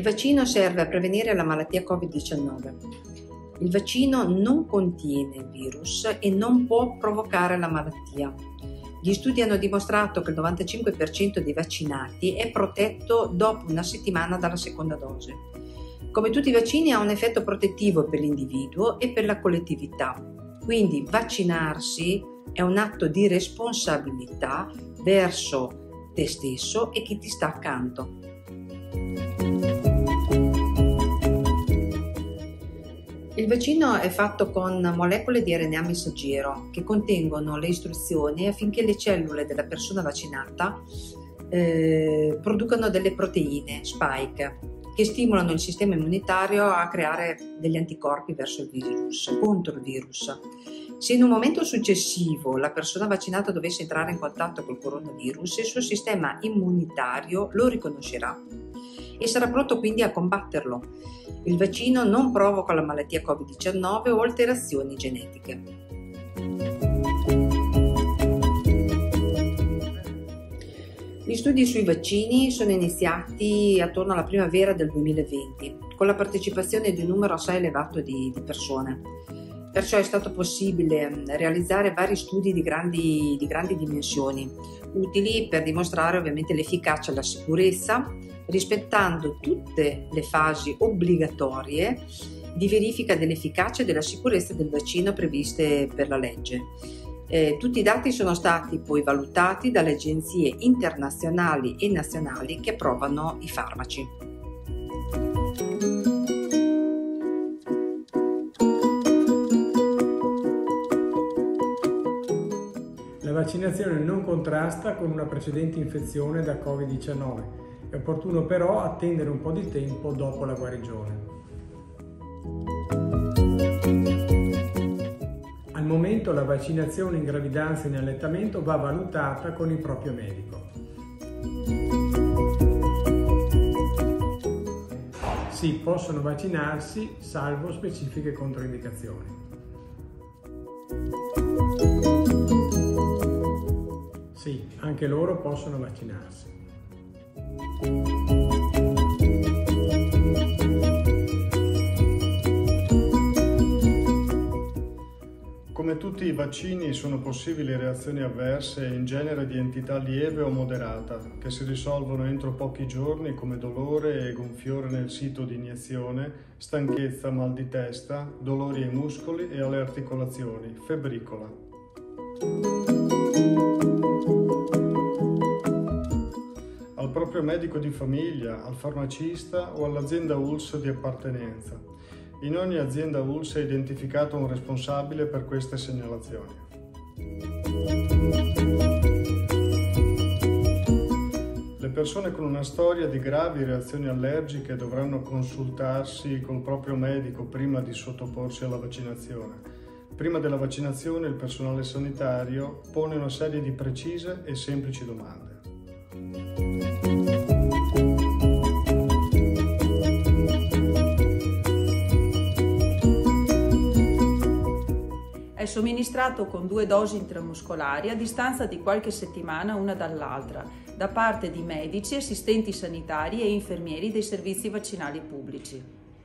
vaccino serve a prevenire la malattia Covid-19. Il vaccino non contiene il virus e non può provocare la malattia. Gli studi hanno dimostrato che il 95% dei vaccinati è protetto dopo una settimana dalla seconda dose. Come tutti i vaccini ha un effetto protettivo per l'individuo e per la collettività. Quindi vaccinarsi è un atto di responsabilità verso te stesso e chi ti sta accanto. Il vaccino è fatto con molecole di RNA messaggero che contengono le istruzioni affinché le cellule della persona vaccinata producano delle proteine spike che stimolano il sistema immunitario a creare degli anticorpi verso il virus, contro il virus. Se in un momento successivo la persona vaccinata dovesse entrare in contatto col coronavirus, il suo sistema immunitario lo riconoscerà e sarà pronto quindi a combatterlo. Il vaccino non provoca la malattia Covid-19 o alterazioni genetiche. Gli studi sui vaccini sono iniziati attorno alla primavera del 2020, con la partecipazione di un numero assai elevato di persone. Perciò è stato possibile realizzare vari studi di grandi dimensioni, utili per dimostrare ovviamente l'efficacia e la sicurezza, rispettando tutte le fasi obbligatorie di verifica dell'efficacia e della sicurezza del vaccino previste per la legge. Tutti i dati sono stati poi valutati dalle agenzie internazionali e nazionali che approvano i farmaci. La vaccinazione non contrasta con una precedente infezione da Covid-19. È opportuno però attendere un po' di tempo dopo la guarigione. Al momento la vaccinazione in gravidanza e in allattamento va valutata con il proprio medico. Si possono vaccinarsi salvo specifiche controindicazioni. Sì, anche loro possono vaccinarsi. Come tutti i vaccini sono possibili reazioni avverse, in genere di entità lieve o moderata, che si risolvono entro pochi giorni come dolore e gonfiore nel sito di iniezione, stanchezza, mal di testa, dolori ai muscoli e alle articolazioni, febbricola. Al proprio medico di famiglia, al farmacista o all'azienda ULSS di appartenenza. In ogni azienda ULSS è identificato un responsabile per queste segnalazioni. Le persone con una storia di gravi reazioni allergiche dovranno consultarsi col proprio medico prima di sottoporsi alla vaccinazione. Prima della vaccinazione il personale sanitario pone una serie di precise e semplici domande. È somministrato con 2 dosi intramuscolari a distanza di qualche settimana una dall'altra, da parte di medici, assistenti sanitari e infermieri dei servizi vaccinali pubblici.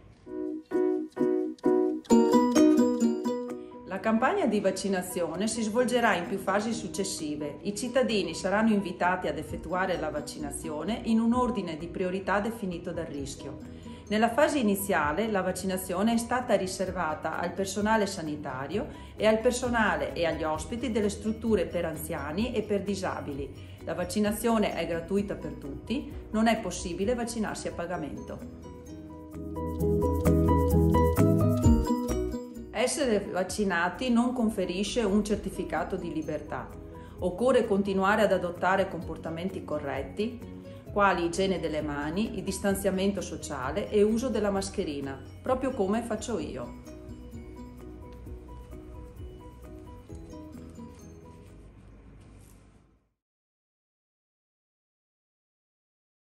La campagna di vaccinazione si svolgerà in più fasi successive. I cittadini saranno invitati ad effettuare la vaccinazione in un ordine di priorità definito dal rischio. Nella fase iniziale la vaccinazione è stata riservata al personale sanitario e al personale e agli ospiti delle strutture per anziani e per disabili. La vaccinazione è gratuita per tutti, non è possibile vaccinarsi a pagamento. Essere vaccinati non conferisce un certificato di libertà. Occorre continuare ad adottare comportamenti corretti, quali igiene delle mani, il distanziamento sociale e uso della mascherina, proprio come faccio io.